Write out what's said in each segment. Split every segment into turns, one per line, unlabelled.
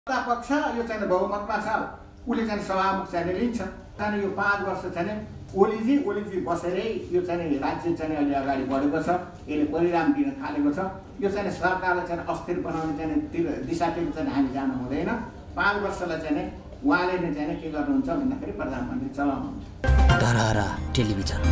पक्ष यो चाहिँ बहुमतमा छ उले चाहिँ सभामुख चाहिँ लिन्छ अनि यो 5 वर्ष चाहिँ ओलीजी बसेरै यो चाहिँ राज्य चाहिँ अलि अगाडि बढेको छ यसले परिणाम दिन थालेको छ यो चाहिँ सरकारलाई चाहिँ अस्थिर बनाउने चाहिँ दिशातिर चाहिँ हामी जानु हुँदैन 5 वर्षलाई चाहिँ उहाँले नै चाहिँ के गर्नुहुन्छ भन्दाखेरि प्रधानमन्त्री चलाउनुहुन्छ
धरहरा टेलिभिजन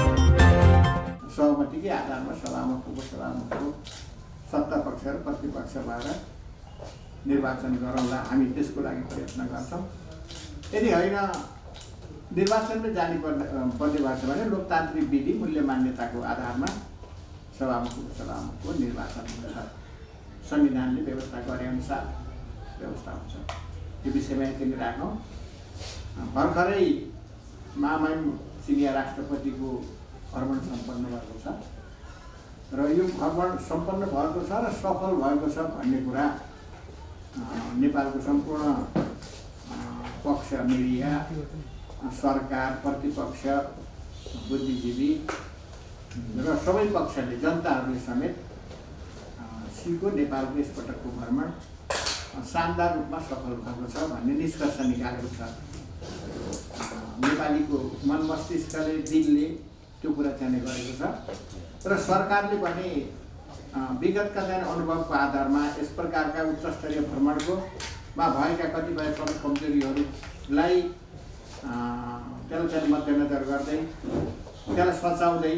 सहमतिकै आधारमा सभामुखको सत्ता पक्ष र प्रतिपक्ष भएर निर्वाचन गराउँदा हामी त्यसको लागि प्रयत्न गर्छौं यदि हैन निर्वाचनले जाने पर्ने भएछ भने लोकतान्त्रिक विधि मूल्य मान्यताको आधारमा सभामुखको निर्वाचन हुन्छ संविधानले व्यवस्था गरे अनुसार व्यवस्था हुन्छ यो विषयमा यति राखौं भर्खरै महामहिम चिनिया राष्ट्रपतिको भ्रमण सम्पन्न भएको छ र यो भ्रमण सम्पन्न भएको छ र सफल भएको छ भन्ने कुरा नेपालको सम्पूर्ण पक्ष मिडिया सरकार प्रतिपक्ष बुद्धिजीवी र सबै पक्षले जनताहरूले समेत सीको नेपालको यसपटकको भ्रमण शानदार रूपमा सफल भएको छ भन्ने निष्कर्ष निकालेको छ नेपालीको मन मस्तिष्कले दिलले त्यो कुरा चाहिँ गरेको छ र सरकारले पनि विगतका चाहिँ अनुभवको आधारमा यस प्रकारका उच्च स्तरीय भ्रमणको मा भएका कतिपय कमजोरीहरूलाई त्यसलाई चाहिँ मध्यनजर गर्दै त्यसलाई सचाउँदै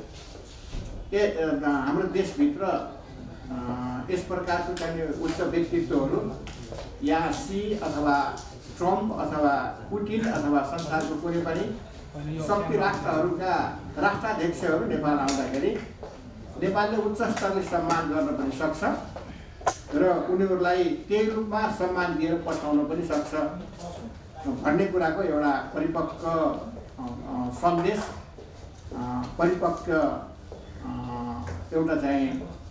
हाम्रो देशभित्र यस प्रकारको चाहिँ उच्च व्यक्तित्वहरू यहाँ सी अथवा ट्रम्प अथवा पुटिन अथवा संसारको कुनै पनि शक्ति राष्ट्रहरूका राष्ट्राध्यक्षहरू नेपाल आउँदाखेरि नेपालले उच्च स्तरले सम्मान गर्न पनि सक्छ र उनीहरूलाई त्यही रूपमा सम्मान दिएर पठाउन पनि सक्छ भन्ने कुराको एउटा परिपक्व सन्देश परिपक्व एउटा चाहिँ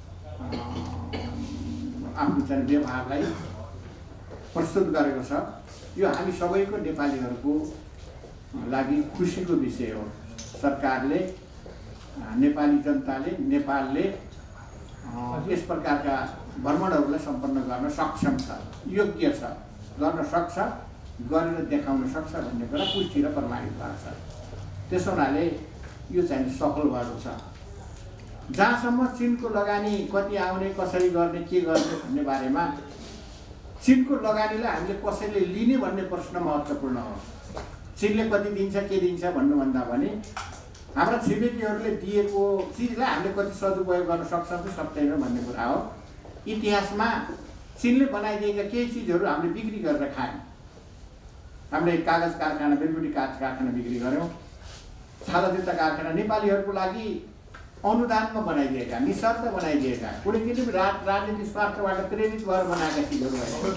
आफ्नो चाहिँ व्यवहारलाई प्रस्तुत गरेको छ यो हामी सबैको नेपालीहरूको लागि खुसीको विषय हो सरकारले नेपाली जनताले नेपालले यस प्रकारका भ्रमणहरूलाई सम्पन्न गर्न सक्षम छ योग्य छ गर्न सक्छ गरेर देखाउन सक्छ भन्ने कुरा पुष्टि र प्रमाणित भएको छ त्यसो हुनाले यो चाहिँ सफल भएको छ जहाँसम्म चीनको लगानी कति आउने कसरी गर्ने के गर्ने भन्ने बारेमा चीनको लगानीलाई हामीले कसैले लिने भन्ने प्रश्न महत्त्वपूर्ण हो चीनले कति दिन्छ के दिन्छ भन्नुभन्दा पनि हाम्रा छिमेकीहरूले दिएको चिजलाई हामीले कति सदुपयोग गर्न सक्छौँ कि सक्दैनौँ भन्ने कुरा हो इतिहासमा चीनले बनाइदिएका केही चिजहरू हामीले बिक्री गरेर खायौँ हामीले कागज कारखाना बेलबुटी कागज कारखाना बिक्री गऱ्यौँ छाला जुत्ता कारखाना नेपालीहरूको लागि अनुदानमा बनाइदिएका निशर्त बनाइदिएका कुनै पनि राजनीतिक स्वार्थबाट प्रेरित भएर बनाएका चिजहरू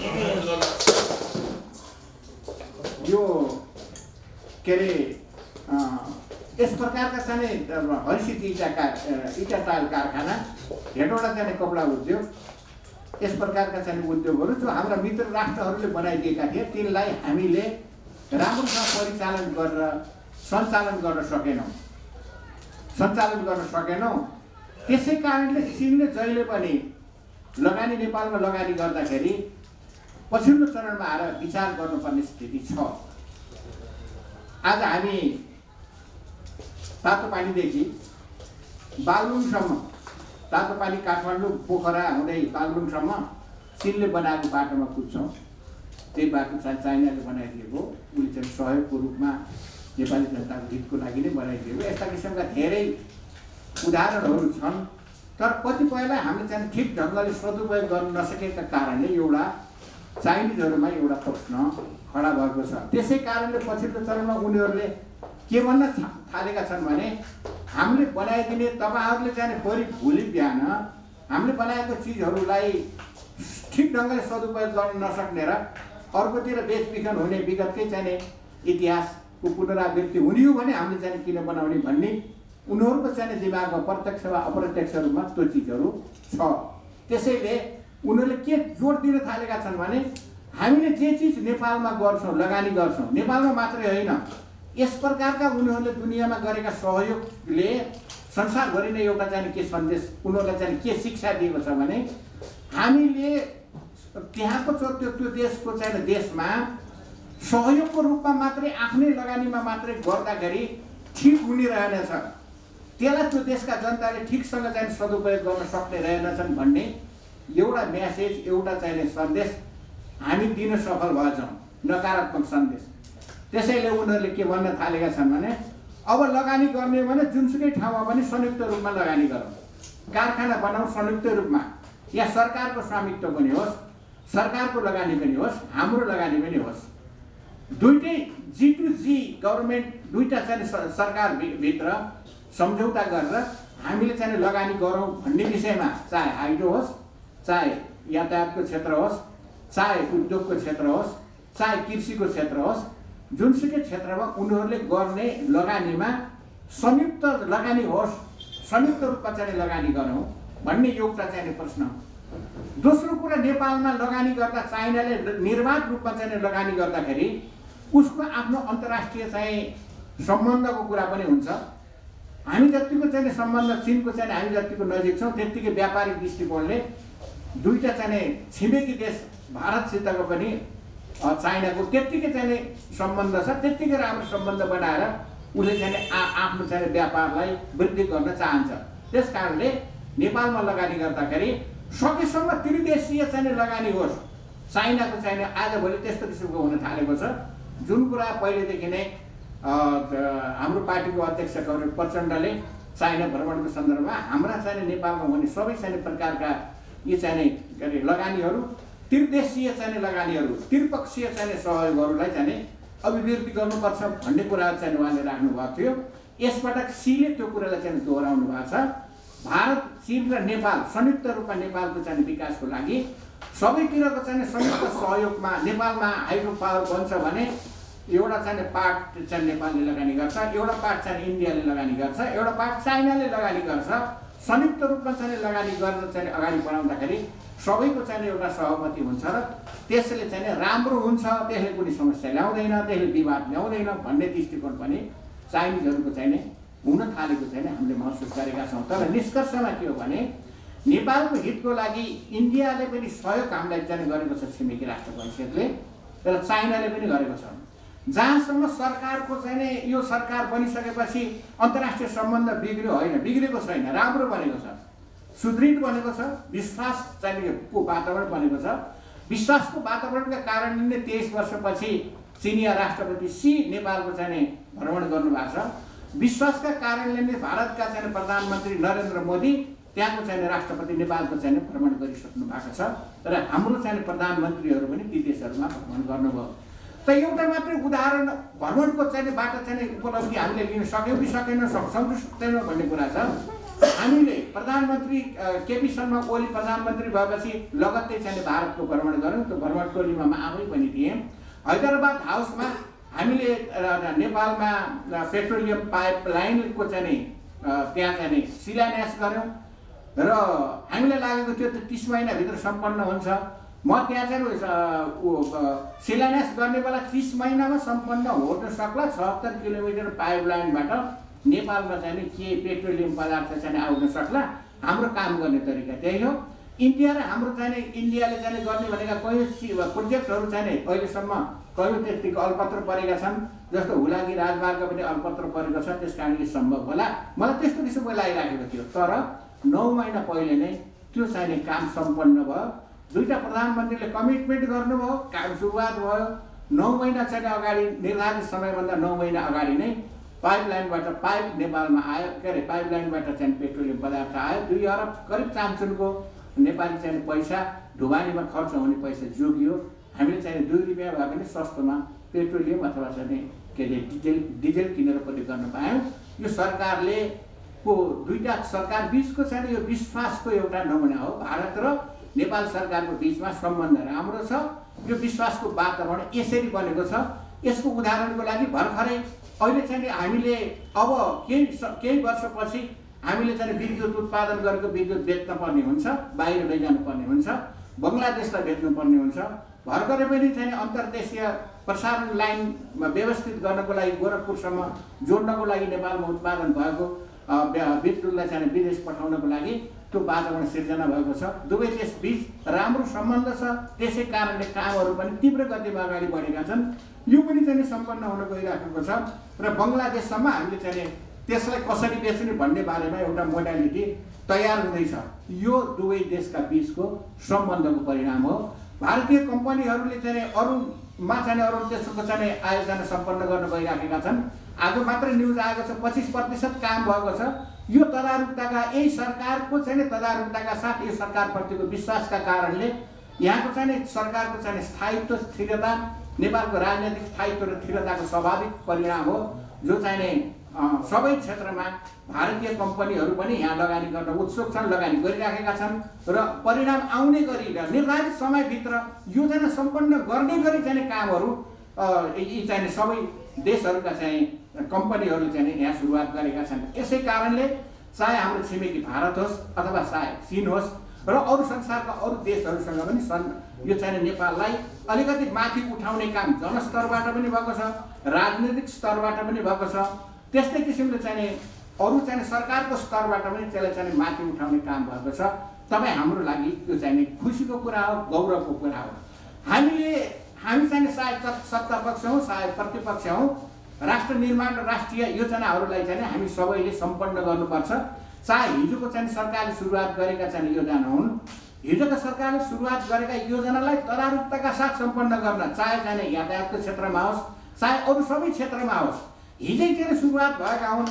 यो के अरे यस प्रकारका चाहिँ हरिसित इटा टाइल कारखाना हेटवटा चाहिँ कपडा उद्योग यस प्रकारका चाहिँ उद्योगहरू जो हाम्रा मित्र राष्ट्रहरूले बनाइदिएका थिए तिनलाई हामीले राम्रोसँग परिचालन गरेर सञ्चालन गर्न सकेनौँ त्यसै कारणले चीनले जहिले पनि लगानी नेपालमा लगानी गर्दाखेरि पछिल्लो चरणमा आएर विचार गर्नुपर्ने स्थिति छ आज हामी तातोपानीदेखि बागलुङसम्म तातोपानी काठमाडौँ पोखरा हुँदै बागलुङसम्म चीनले बनाएको बाटोमा कुद्छौँ त्यही बाटो चाइनाले बनाइदिएको उसले चाहिँ सहयोगको रूपमा नेपाली जनताको हितको लागि नै बनाइदिएको यस्ता किसिमका धेरै उदाहरणहरू छन् तर कतिपयलाई हामीले चाहिँ ठिक ढङ्गले सदुपयोग गर्न नसकेका कारणले एउटा चाइनिजहरूमा एउटा प्रश्न खडा भएको छ त्यसै कारणले पछिल्लो चरणमा उनीहरूले के भन्न थालेका छन् भने हामीले बनाइदिने तपाईहरुले चाहिँ फेरि भोलि बिहान हामीले बनाएको चिजहरूलाई ठिक ढङ्गले सदुपयोग गर्न नसक्ने र अर्कोतिर बेचबिखन हुने विगतकै चाहिँ इतिहासको पुनरावृत्ति हुने हो भने हामीले चाहिँ किन बनाउने भन्ने उनीहरूको चाहिँ दिमागमा प्रत्यक्ष वा अप्रत्यक्ष रूपमा त्यो चिजहरू छ त्यसैले उनीहरूले के जोड दिन थालेका छन् भने हामीले जे चिज नेपालमा गर्छौँ लगानी गर्छौँ नेपालमा मात्रै होइन यस प्रकारका उनीहरूले दुनियाँमा गरेका सहयोगले संसारभरि नै एउटा चाहिँ के सन्देश उनीहरूलाई चाहिँ के शिक्षा दिएको छ भने हामीले त्यहाँको त्यो देशको चाहिँ देशमा सहयोगको रूपमा मात्रै आफ्नै लगानीमा मात्रै गर्दाखेरि ठिक हुने रहेनछ, त्यसलाई त्यो देशका जनताले ठिकसँग चाहिँ सदुपयोग गर्न सक्ने रहेनछन् भन्ने एउटा मेसेज, एउटा चाहिँ सन्देश हामी दिन सफल भएछौँ, नकारात्मक सन्देश। त्यसैले उनीहरूले के भन्न थालेका छन् भने अब लगानी गर्ने भने जुनसुकै ठाउँमा पनि संयुक्त रूपमा लगानी गरौँ, कारखाना बनाऊ संयुक्त रूपमा, या सरकारको स्वामित्व पनि होस्, सरकारको लगानी पनि होस्, हाम्रो लगानी पनि होस्, दुईटै G2G गभर्मेन्ट दुईटा चाहिँ सरकार भित्र सम्झौता गरेर हामीले चाहिँ लगानी गरौँ भन्ने विषयमा, चाहे हाइड्रो होस्, चाहे यातायातको क्षेत्र होस्, चाहे उद्योगको क्षेत्र होस्, चाहे कृषिको क्षेत्र होस्, जुनसुकै क्षेत्रमा उनीहरूले गर्ने लगानीमा संयुक्त लगानी होस्, संयुक्त रूपमा चाहिँ लगानी गरौँ भन्ने एउटा चाहिँ प्रश्न हो। दोस्रो कुरा, नेपालमा लगानी गर्दा चाइनाले निर्वाध रूपमा चाहिँ लगानी गर्दाखेरि उसको आफ्नो अन्तर्राष्ट्रिय चाहिँ सम्बन्धको कुरा पनि हुन्छ। हामी जतिको चाहिँ सम्बन्ध चीनको चाहिँ हामी जतिको नजिक छौँ त्यतिकै व्यापारिक दृष्टिकोणले दुईटा चाहिँ छिमेकी देश भारतसितको पनि चाइनाको त्यत्तिकै चाहिँ सम्बन्ध छ, त्यत्तिकै राम्रो सम्बन्ध बनाएर उसले चाहिँ आफ्नो चाहिँ व्यापारलाई वृद्धि गर्न चाहन्छ। त्यस कारणले नेपालमा लगानी गर्दाखेरि सकेसम्म त्रिदेशीय चाहिँ लगानी होस्। चाइनाको चाहिँ आजभोलि त्यस्तो किसिमको हुन थालेको छ, जुन कुरा पहिलेदेखि नै हाम्रो पार्टीको अध्यक्ष गौरव प्रचण्डले चाइना भ्रमणको सन्दर्भमा हाम्रा चाहिँ नेपालमा हुने सबै चाहिँ प्रकारका यी चाहिँ के अरे लगानीहरू, त्रिदेशीय चाहिँ लगानीहरू, त्रिपक्षीय चाहिँ सहयोगहरूलाई चाहिँ अभिवृद्धि गर्नुपर्छ भन्ने कुराहरू चाहिँ उहाँले राख्नु भएको थियो। यसपटक सीले त्यो कुरालाई चाहिँ दोहोऱ्याउनु भएको छ। भारत, चीन र नेपाल संयुक्त रूपमा नेपालको चाहिँ विकासको लागि सबैतिरको चाहिँ संयुक्त सहयोगमा नेपालमा हाइड्रो पावर बन्छ भने एउटा चाहिँ पार्ट चाहिँ नेपालले लगानी गर्छ, एउटा पार्ट चाहिँ इन्डियाले लगानी गर्छ, एउटा पार्ट चाइनाले लगानी गर्छ। संयुक्त रूपमा चाहिँ लगानी गरेर चाहिँ अगाडि बढाउँदाखेरि सबैको चाहिँ एउटा सहमति हुन्छ र त्यसले चाहिँ राम्रो हुन्छ, त्यसले कुनै समस्या ल्याउँदैन, त्यसले विवाद ल्याउँदैन भन्ने दृष्टिकोण पनि चाइनिजहरूको चाहिँ हुन थालेको चाहिँ हामीले महसुस गरेका छौँ। तर निष्कर्षमा के हो भने नेपालको हितको लागि इन्डियाले पनि सहयोग हामीलाई चाहिँ गरेको छ छिमेकी राष्ट्रको हैसियतले, तर चाइनाले पनि गरेको छ। जहाँसम्म सरकारको चाहिँ यो सरकार बनिसकेपछि अन्तर्राष्ट्रिय सम्बन्ध बिग्रियो, होइन, बिग्रेको छैन, राम्रो बनेको छ, सुदृढ बनेको छ, विश्वास चाहिँ को वातावरण बनेको छ। विश्वासको वातावरणका कारणले नै 23 वर्षपछि चिनिया राष्ट्रपति सी नेपालको चाहिँ भ्रमण गर्नुभएको छ। विश्वासका कारणले नै भारतका चाहिँ प्रधानमन्त्री नरेन्द्र मोदी त्यहाँको चाहिँ राष्ट्रपति नेपालको चाहिँ भ्रमण गरिसक्नु भएको छ र हाम्रो चाहिँ प्रधानमन्त्रीहरू पनि ती देशहरूमा भ्रमण गर्नुभयो। त एउटा मात्रै उदाहरण भ्रमणको चाहिँ बाट चाहिँ उपलब्धि हामीले लिन सक्यौँ कि सकेनौँ, सक्छौँ कि सक्दैनौँ भन्ने कुरा छ। हामीले प्रधानमन्त्री केपी शर्मा ओली प्रधानमन्त्री भएपछि लगत्तै चाहिँ भारतको भ्रमण गऱ्यौँ। त्यो भ्रमण टोलीमा म आफै पनि थिएँ। हैदराबाद हाउसमा हामीले नेपालमा पेट्रोलियम पाइपलाइनको चाहिँ त्यहाँ चाहिँ शिलान्यास गऱ्यौँ र हामीलाई लागेको थियो त 30 महिनाभित्र सम्पन्न हुन्छ। म त्यहाँ चाहिँ शिलान्यास गर्ने बेला 30 महिनामा सम्पन्न हुन सक्ला। 76 किलोमिटर पाइपलाइनबाट नेपालमा चाहिँ के पेट्रोलियम पदार्थ चाहिँ आउन सक्ला। हाम्रो काम गर्ने तरिका त्यही हो। इन्डिया र हाम्रो चाहिँ इन्डियाले चाहिँ गर्ने भनेका कयौँ प्रोजेक्टहरू चाहिँ अहिलेसम्म कयौँ त्यतिको अलपत्र परेका छन्, जस्तो हुलाकी राजमार्ग पनि अलपत्र परेको छ। त्यस कारण यो सम्भव होला, मलाई त्यस्तो किसिमको लागिराखेको थियो। तर 9 महिना पहिले नै त्यो चाहिँ काम सम्पन्न भयो। दुईटा प्रधानमन्त्रीले कमिटमेन्ट गर्नुभयो, काम सुरुवात भयो। 9 महिना चाहिँ अगाडि, निर्धारित समयभन्दा 9 महिना अगाडि नै पाइपलाइनबाट पाइप नेपालमा आयो, के अरे पाइपलाइनबाट चाहिँ पेट्रोलियम पदार्थ आयो। 2 अरब करिब चान्चुनको नेपाली चाहिँ पैसा, ढुवानीमा खर्च हुने पैसा जोगियो। हामीले चाहिँ 2 रुपियाँ भए पनि सस्तोमा पेट्रोलियम अथवा चाहिँ के अरे डिजेल किनेर पनि गर्न पायौँ। यो सरकारले को दुईटा सरकार बीचको चाहिँ यो विश्वासको एउटा नमुना हो। भारत र नेपाल सरकारको बीचमा सम्बन्ध राम्रो छ। यो विश्वासको वातावरण यसरी बनेको छ। यसको उदाहरणको लागि भर्खरै अहिले चाहिँ हामीले अब केही वर्षपछि हामीले चाहिँ विद्युत उत्पादन गरेको विद्युत बेच्न पर्ने हुन्छ, बाहिर लैजानु पर्ने हुन्छ, बङ्गलादेशलाई बेच्नु पर्ने हुन्छ। भर्खरै पनि चाहिँ अन्तर्देशीय प्रसारण लाइन व्यवस्थित गर्नको लागि गोरखपुरसम्म जोड्नको लागि नेपालमा उत्पादन भएको विद्युतलाई चाहिँ विदेश पठाउनको लागि त्यो वातावरण सिर्जना भएको छ। दुवै देशबीच राम्रो सम्बन्ध छ। त्यसै कारणले कामहरू पनि तीव्र गतिमा अगाडि बढेका छन्। यो पनि चाहिँ सम्पन्न हुन गइराखेको छ र बङ्गलादेशसम्म हामीले चाहिँ त्यसलाई कसरी बेच्ने भन्ने बारेमा एउटा मोडालिटी तयार हुँदैछ। यो दुवै देशका बीचको सम्बन्धको परिणाम हो। भारतीय कम्पनीहरूले चाहिँ अरूमा चाहिँ अरू देशको चाहिँ आयोजना सम्पन्न गर्न गइराखेका छन्। आज मात्र न्युज आएको छ 25% काम भएको छ। यो तदारुकताका यही सरकारको चाहिँ तदारुकताका साथ यो सरकारप्रतिको विश्वासका कारणले यहाँको चाहिँ सरकारको चाहिँ स्थायित्व स्थिरता नेपालको राजनैतिक स्थायित्व र स्थिरताको स्वाभाविक परिणाम हो, जो चाहिँ सबै क्षेत्रमा भारतीय कम्पनीहरू पनि यहाँ लगानी गर्न उत्सुक छन्, लगानी गरिराखेका छन् र परिणाम आउने गरी र निर्धारित समयभित्र योजना सम्पन्न गर्ने गरी चाहिँ कामहरू यी चाहिँ सबै देशहरूका चाहिँ कम्पनीहरूले चाहिँ यहाँ सुरुवात गरेका छन्। यसै कारणले चाहे हाम्रो छिमेकी भारत होस् अथवा चाहे चीन होस् र अरू संसारका अरू देशहरूसँग पनि यो चाहिँ नेपाललाई अलिकति माथि उठाउने काम जनस्तरबाट पनि भएको छ, राजनीतिक स्तरबाट पनि भएको छ। त्यस्तै किसिमले चाहिँ अरू चाहिँ सरकारको स्तरबाट पनि त्यसलाई चाहिँ माथि उठाउने काम भएको छ। तपाईँ हाम्रो लागि यो चाहिँ खुसीको कुरा हो, गौरवको कुरा हो। हामी चाहिँ सायद सत्ता पक्ष हौँ, सायद प्रतिपक्ष हौँ, राष्ट्र निर्माण र राष्ट्रिय योजनाहरूलाई चाहिँ हामी सबैले सम्पन्न गर्नुपर्छ। चाहे हिजोको चाहिँ सरकारले सुरुवात गरेका चाहिँ योजना हुन्, हिजोको सरकारले सुरुवात गरेका योजनालाई तदारुकताका साथ सम्पन्न गर्न, चाहे चाहिँ यातायातको क्षेत्रमा होस्, चाहे अरू सबै क्षेत्रमा होस्। हिजै चाहिँ सुरुवात भएका हुन्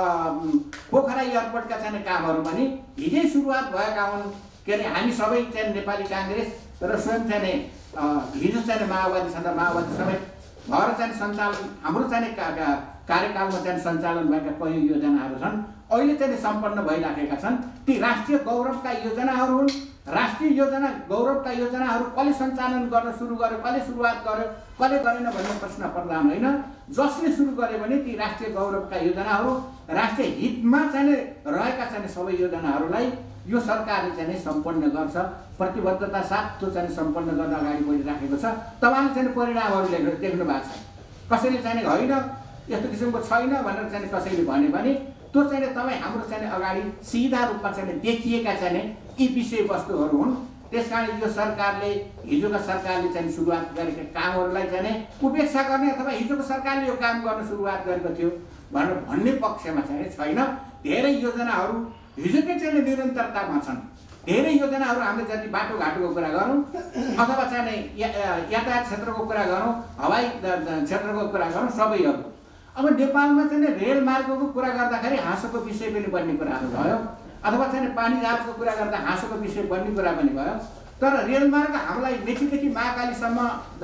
पोखरा एयरपोर्टका चाहिँ कामहरू पनि हिजै सुरुवात भएका हुन्। के अरे हामी सबै चाहिँ नेपाली काङ्ग्रेस र स्वयं चाहिँ हिजो चाहिँ माओवादी छँदा माओवादी समेत भएर चाहिँ सञ्चालन हाम्रो चाहिँ कार्यकालमा चाहिँ सञ्चालन भएका कयौँ योजनाहरू छन्, अहिले चाहिँ सम्पन्न भइराखेका छन्। ती राष्ट्रिय गौरवका योजनाहरू हुन्। राष्ट्रिय योजना गौरवका योजनाहरू कसले सञ्चालन गर्न सुरु गर्यो, कसले सुरुवात गर्यो, कसले गरेन भन्ने प्रश्न प्रधान होइन। जसले सुरु गर्यो भने ती राष्ट्रिय गौरवका योजनाहरू राष्ट्रिय हितमा चाहिँ रहेका चाहिँ सबै योजनाहरूलाई यो सरकारले चाहिँ सम्पन्न गर्छ। प्रतिबद्धता साथ त्यो चाहिँ सम्पन्न गर्न अगाडि बढिराखेको छ। तपाईँले चाहिँ परिणामहरू देख्नु भएको छ। कसैले चाहिँ होइन यस्तो किसिमको छैन भनेर चाहिँ कसैले भन्यो भने त्यो चाहिँ तपाईँ हाम्रो चाहिँ अगाडि सिधा रूपमा चाहिँ देखिएका चाहिँ यी विषयवस्तुहरू हुन्। त्यसकारण यो सरकारले हिजोको सरकारले चाहिँ सुरुवात गरेका कामहरूलाई चाहिँ उपेक्षा गर्ने अथवा हिजोको सरकारले यो काम गर्न सुरुवात गरेको थियो भनेर भन्ने पक्षमा चाहिँ छैन। धेरै योजनाहरू हिजोकै चाहिँ निरन्तरतामा छन्। धेरै योजनाहरू हामीले जति बाटोघाटोको कुरा गरौँ अथवा चाहिँ यातायात क्षेत्रको कुरा गरौँ, हवाई क्षेत्रको कुरा गरौँ, सबैहरू। अब नेपालमा चाहिँ रेल मार्गको कुरा गर्दाखेरि हाँसोको विषय पनि बन्ने कुराहरू भयो, अथवा चाहिँ पानी जहाजको कुरा गर्दा हाँसोको विषय बन्ने कुरा पनि भयो। तर रेलमार्ग हामीलाई मेचीदेखि महाकालीसम्म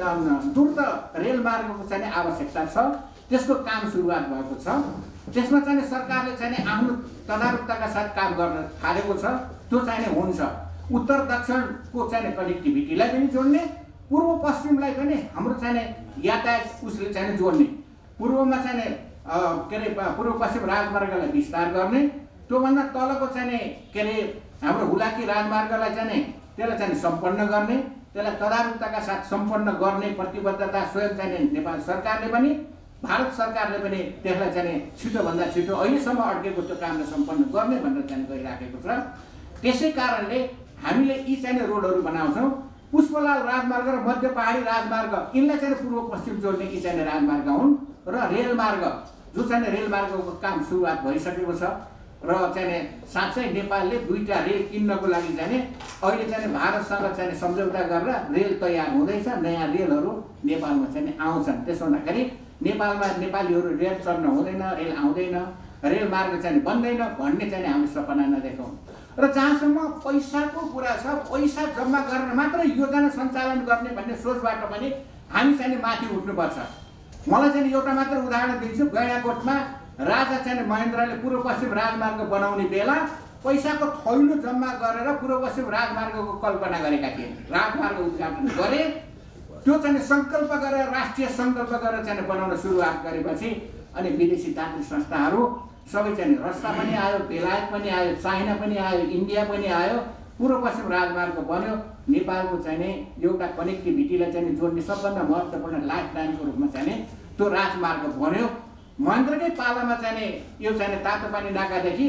द्रुत रेलमार्गको चाहिँ आवश्यकता छ। त्यसको काम सुरुवात भएको छ। त्यसमा चाहिँ सरकारले चाहिँ आफ्नो तदारुकताका साथ काम गर्न थालेको छ। त्यो चाहिँ हुन्छ उत्तर दक्षिणको चाहिँ कनेक्टिभिटीलाई पनि जोड्ने, पूर्व पश्चिमलाई पनि हाम्रो चाहिँ यातायात उसले चाहिँ जोड्ने, पूर्वमा चाहिँ के अरे पूर्व पश्चिम राजमार्गलाई विस्तार गर्ने, त्योभन्दा तलको चाहिँ के अरे हाम्रो हुलाकी राजमार्गलाई चाहिँ त्यसलाई चाहिँ सम्पन्न गर्ने, त्यसलाई तदारुकताका साथ सम्पन्न गर्ने प्रतिबद्धता स्वयं चाहिँ नेपाल सरकारले पनि भारत सरकारले पनि त्यसलाई चाहिँ छिटोभन्दा छिटो अहिलेसम्म अड्केको त्यो कामलाई सम्पन्न गर्ने भनेर चाहिँ गइराखेको छ। त्यसै कारणले हामीले यी चाहिँ रोडहरू बनाउँछौँ। पुष्पलाल राजमार्ग र मध्य पहाडी राजमार्ग यिनलाई चाहिँ पूर्व पश्चिम जोड्ने यी चाहिँ राजमार्ग हुन् र रेलमार्ग जो चाहिँ रेलमार्गको काम सुरुवात भइसकेको छ र चाहिँ साँच्चै नेपालले दुईटा रेल किन्नको लागि चाहिँ अहिले चाहिँ भारतसँग चाहिँ सम्झौता गरेर रेल तयार हुँदैछ। नयाँ रेलहरू नेपालमा चाहिँ आउँछन्। त्यसो हुँदाखेरि नेपालमा नेपालीहरू रेल चढ्न हुँदैन, रेल आउँदैन, रेलमार्ग चाहिँ बन्दैन भन्ने चाहिँ हामी सपना नदेखौँ। र जहाँसम्म पैसाको कुरा छ, पैसा जम्मा गरेर मात्र योजना सञ्चालन गर्ने भन्ने सोचबाट पनि हामी चाहिँ माथि उठ्नुपर्छ। मलाई चाहिँ एउटा मात्र उदाहरण दिन्छु। गैँडाकोटमा राजा चाहिँ महेन्द्रले पूर्व पश्चिम राजमार्ग बनाउने बेला पैसाको थैलो जम्मा गरेर पूर्व पश्चिम राजमार्गको कल्पना गरेका थिए। राजमार्ग उद्घाटन गरे, त्यो चाहिँ सङ्कल्प गरेर राष्ट्रिय सङ्कल्प गरेर चाहिँ बनाउन सुरुवात गरेपछि अनि विदेशी तान्त्रिक संस्थाहरू सबै चाहिँ रसिया पनि आयो, बेलायत पनि आयो, चाइना पनि आयो, इन्डिया पनि आयो। पूर्व पश्चिम राजमार्ग बन्यो। नेपालको चाहिँ एउटा कनेक्टिभिटीलाई चाहिँ जोड्ने सबभन्दा महत्त्वपूर्ण लाइफ लाइनको रूपमा चाहिँ त्यो राजमार्ग बन्यो। महेन्द्रकै पालामा चाहिँ यो चाहिँ तातो पानी नाकादेखि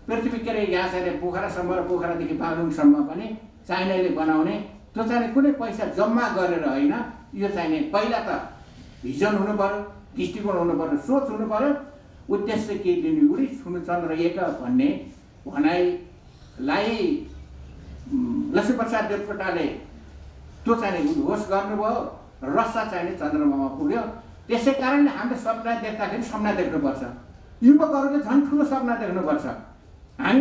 पृथ्वी के अरे यहाँ चाहिँ पोखरासम्म र पोखरादेखि बागलुङसम्म पनि चाइनाले बनाउने त्यो चाहिँ कुनै पैसा जम्मा गरेर होइन यो चाहिँ पहिला त भिजन हुनु पर्यो दृष्टिकोण हुनु पर्यो सोच हुनु पर्यो उद्देश्य के लिने उडी सुनु चन्द्र एक भन्ने भनाइलाई लक्ष्मीप्रसाद देवकोटाले त्यो चाहिँ उद्घोष गर्नुभयो रसा चाहिँ चन्द्रमामा पुग्यो त्यसै कारणले हामीले सपना देख्दाखेरि सपना देख्नुपर्छ युवकहरूले झन् ठुलो सपना देख्नुपर्छ हामी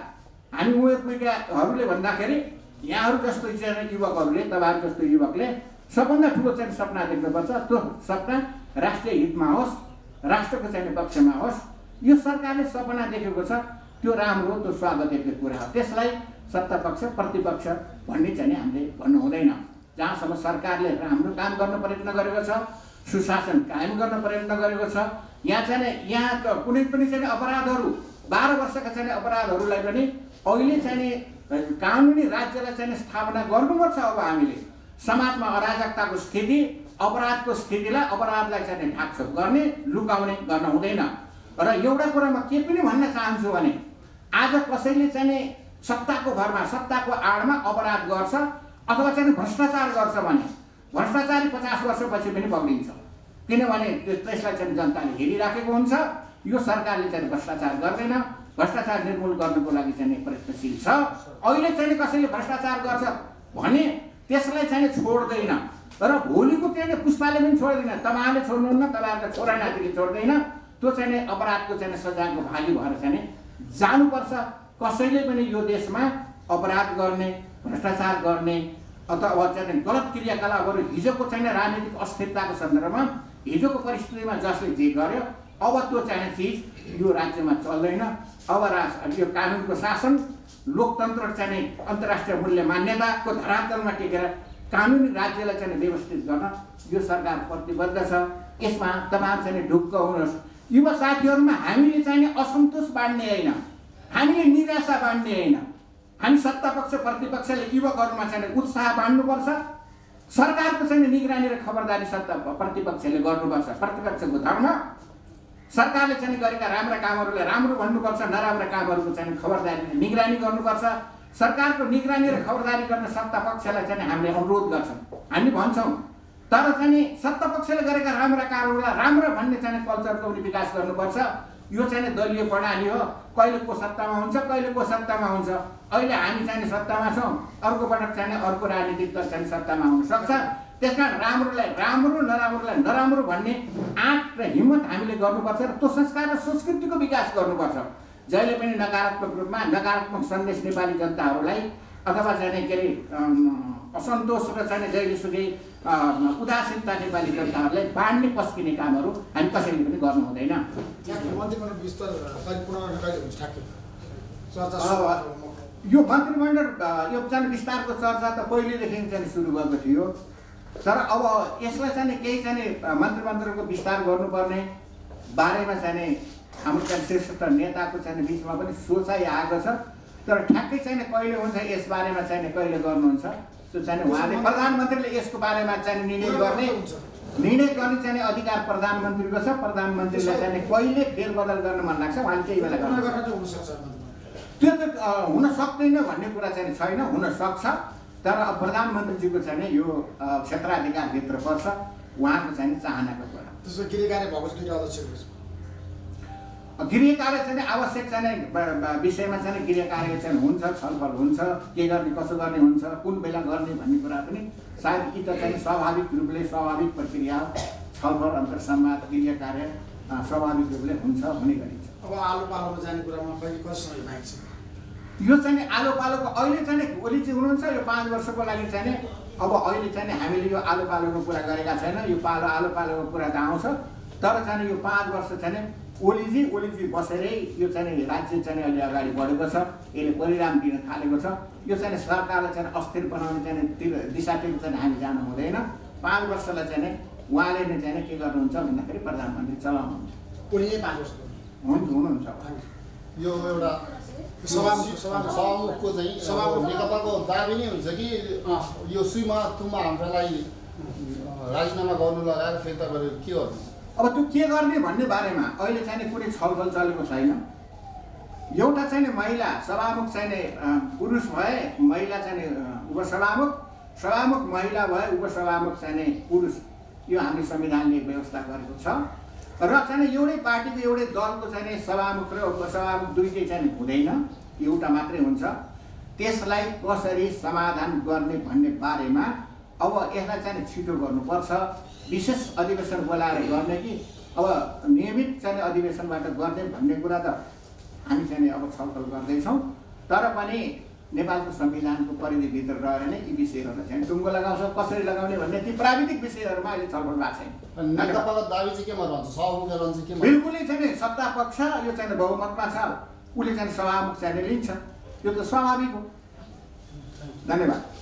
उमेर पुगेकाहरूले भन्दाखेरि यहाँहरू जस्तो चाहिँ युवकहरूले तपाईँहरू जस्तो युवकले सबभन्दा ठुलो चाहिँ सपना देख्नुपर्छ त्यो सपना राष्ट्रिय हितमा होस् राष्ट्रको चाहिँ पक्षमा होस् यो सरकारले सपना देखेको छ त्यो राम्रो त्यो स्वागतयोग्य कुरा हो त्यसलाई सत्ता पक्ष प्रतिपक्ष भन्ने चाहिँ हामीले भन्नु हुँदैन जहाँसम्म सरकारले राम्रो काम गर्न प्रयत्न गरेको छ सुशासन कायम गर्न प्रयत्न गरेको छ यहाँ चाहिँ यहाँको कुनै पनि चाहिँ अपराधहरू 12 वर्षका चाहिँ अपराधहरूलाई पनि अहिले चाहिँ कानुनी राज्यलाई चाहिँ स्थापना गर्नुपर्छ अब हामीले समाजमा अराजकताको स्थिति अपराधको स्थितिलाई अपराधलाई चाहिँ ढाकछोप गर्ने लुकाउने गर्न हुँदैन र एउटा कुरामा के पनि भन्न चाहन्छु भने आज कसैले चाहिँ सत्ताको भरमा सत्ताको आडमा अपराध गर्छ अथवा चाहिँ भ्रष्टाचार गर्छ भने भ्रष्टाचारी 50 वर्षपछि पनि पक्रिन्छ किनभने त्यसलाई चाहिँ जनताले हेरिराखेको हुन्छ यो सरकारले चाहिँ भ्रष्टाचार गर्दैन भ्रष्टाचार निर्मूल गर्नको लागि चाहिँ प्रयत्नशील छ अहिले चाहिँ कसैले भ्रष्टाचार गर्छ भने त्यसलाई चाहिँ छोड्दैन र भोलिको चाहिँ पुष्पाले पनि छोड्दैन तपाईँले छोड्नुहुन्न तपाईँहरूको छोरा नातिले छोड्दैन त्यो चाहिँ अपराधको चाहिँ सजायको भागी भएर चाहिँ जानुपर्छ कसैले पनि यो देशमा अपराध गर्ने भ्रष्टाचार गर्ने अथवा चाहिँ गलत क्रियाकलापहरू हिजोको चाहिँ राजनीतिक अस्थिरताको सन्दर्भमा हिजोको परिस्थितिमा जसले जे गर्यो अब त्यो चाहिँ चिज यो राज्यमा चल्दैन अब यो कानुनको शासन लोकतन्त्र चाहिँ अन्तर्राष्ट्रिय मूल्य मान्यताको धरातलमा टेकेर कानुनी राज्यलाई चाहिँ व्यवस्थित गर्न यो सरकार प्रतिबद्ध छ यसमा तपाईहरु चाहिँ ढुक्क हुनुहोस् युवा साथीहरुमा हामीले चाहिँ असन्तोष बाँड्ने हैन हामीले निराशा बाँड्ने हैन हामी सत्ता पक्ष प्रतिपक्षले युवकहरुमा चाहिँ उत्साह बाँड्नुपर्छ सरकारको चाहिँ निगरानी र खबरदारी सत्ता प्रतिपक्षले गर्नुपर्छ प्रतिपक्षको धर्म सरकारले चाहिँ गरेका राम्रा कामहरुलाई राम्रो भन्नुपर्छ नराम्रा कामहरुको चाहिँ खबरदारी निगरानी गर्नुपर्छ सरकारको निगरानी र खबरदारी गर्न सत्ता पक्षलाई चाहिँ हामीले अनुरोध गर्छौं हामी भन्छौं तर चाहिँ सत्ता पक्षले गरेका राम्रा कार्यहरुलाई राम्रो भन्ने चाहिँ कल्चरको पनि विकास गर्नुपर्छ यो चाहिँ दलीय प्रणाली हो कहिले को सत्तामा हुन्छ कहिले को सत्तामा हुन्छ अहिले हामी चाहिँ सत्तामा छौं अर्को पटक चाहिँ अर्को राजनीतिक दल चाहिँ सत्तामा हुन सक्छ त्यसकारण राम्रोलाई राम्रो नराम्रोलाई नराम्रो भन्ने आँट र हिम्मत हामीले गर्नुपर्छ र त्यो संस्कार र संस्कृतिको विकास गर्नुपर्छ जहिले पनि नकारात्मक रूपमा नकारात्मक सन्देश नेपाली जनताहरूलाई अथवा चाहिँ के रे असन्तोष र चाहिँ जहिलेसुकै उदासीनता नेपाली जनताहरूलाई बाँड्ने पस्किने कामहरू हामी कसैले पनि गर्नु हुँदैन यो मन्त्रीमण्डल यो चाहिँ विस्तारको चर्चा त पहिलेदेखि चाहिँ सुरु भएको थियो तर अब यसलाई चाहिँ केही चाहिँ मन्त्रीमण्डलको विस्तार गर्नुपर्ने बारेमा चाहिँ हाम्रो चाहिँ शीर्षस्थ नेताको चाहिँ बीचमा पनि सोचाइ आएको छ तर ठ्याक्कै चाहिँ कहिले हुन्छ यस बारेमा चाहिँ कहिले गर्नुहुन्छ त्यो चाहिँ उहाँले प्रधानमन्त्रीले यसको बारेमा चाहिँ निर्णय गर्ने चाहिँ अधिकार प्रधानमन्त्रीको छ प्रधानमन्त्रीले चाहिँ कहिले फेरबदल गर्न मन लाग्छ उहाँले त्यही बेला गर्न सक्छ त्यो त हुन सक्दैन भन्ने कुरा चाहिँ छैन हुन सक्छ तर प्रधानमन्त्रीजीको चाहिँ यो क्षेत्राधिकार भित्र पर्छ उहाँको चाहिँ चाहनाको कुरा
त्यसो गृह कार्य भएको दुईटा अध्यक्ष
गृह कार्य चाहिँ आवश्यक चाहिँ विषयमा चाहिँ गृह कार्य चाहिँ हुन्छ छलफल हुन्छ के गर्ने कसो गर्ने हुन्छ कुन बेला गर्ने भन्ने कुरा पनि सायद कि त चाहिँ स्वाभाविक रूपले स्वाभाविक प्रक्रिया छलफल अन्तर्संवाद गृह कार्य स्वाभाविक रूपले हुन्छ हुने गरिन्छ
अब आलो पालोमा जाने कुरामा कहिले कसरी माग्छ
यो चाहिँ आलो पालोको अहिले चाहिँ ओलीजी हुनुहुन्छ यो 5 वर्षको लागि चाहिँ अब अहिले चाहिँ हामीले यो आलो पालोको कुरा गरेका छैन यो आलो पालोको कुरा त आउँछ तर चाहिँ यो 5 वर्ष चाहिँ ओलीजी बसेरै यो चाहिँ राज्य चाहिँ अहिले अगाडि बढेको छ यसले परिणाम दिन थालेको छ यो चाहिँ सरकारलाई चाहिँ अस्थिर बनाउने चाहिँ दिशातिर चाहिँ हामी जानु हुँदैन 5 वर्षलाई चाहिँ उहाँले नै चाहिँ के गर्नुहुन्छ भन्दाखेरि प्रधानमन्त्री चलाउनुहुन्छ
ओली 5 वर्ष
हुनुहुन्छ
यो एउटा सभामुखको चाहिँ नेकपाको दाबी नै हुन्छ कि यो सुइमा तुमा हामीलाई राजीनामा गर्नु लगाएर फिर्ता गरेर के गर्नु
अब त्यो के गर्ने भन्ने बारेमा अहिले चाहिँ कुनै छलफल चलेको छैन एउटा चाहिँ महिला सभामुख चाहिँ पुरुष भए महिला चाहिँ उपसभामुख, सभामुख महिला भए उपसभामुख चाहिँ पुरुष, यो हाम्रो संविधानले व्यवस्था गरेको छ। र चाहिँ एउटै पार्टीको एउटै दलको चाहिँ सभामुख र उपसभामुख दुईटै चाहिँ हुँदैन, एउटा मात्रै हुन्छ। त्यसलाई कसरी समाधान गर्ने भन्ने बारेमा अब यसलाई चाहिँ छिटो गर्नुपर्छ। विशेष अधिवेशन बोलाएर गर्ने कि अब नियमित चाहिँ अधिवेशनबाट गर्ने भन्ने कुरा त हामी चाहिँ अब छलफल गर्दैछौँ। तर पनि नेपालको संविधानको परिधिभित्र रहेर नै यी विषयहरूलाई चाहिँ टुङ्गो लगाउँछ, कसरी लगाउने भन्ने ती प्राविधिक विषयहरूमा अहिले छलफल भएको छैन।
नेकपाको दाबी चाहिँ केमा रहन्छ? सभामुखले रहन्छ के?
बिल्कुलै चाहिँ सत्ता पक्ष यो चाहिँ बहुमतमा छ, उसले चाहिँ सभामुख चाहिँ लिन्छ, यो त स्वाभाविक हो। धन्यवाद।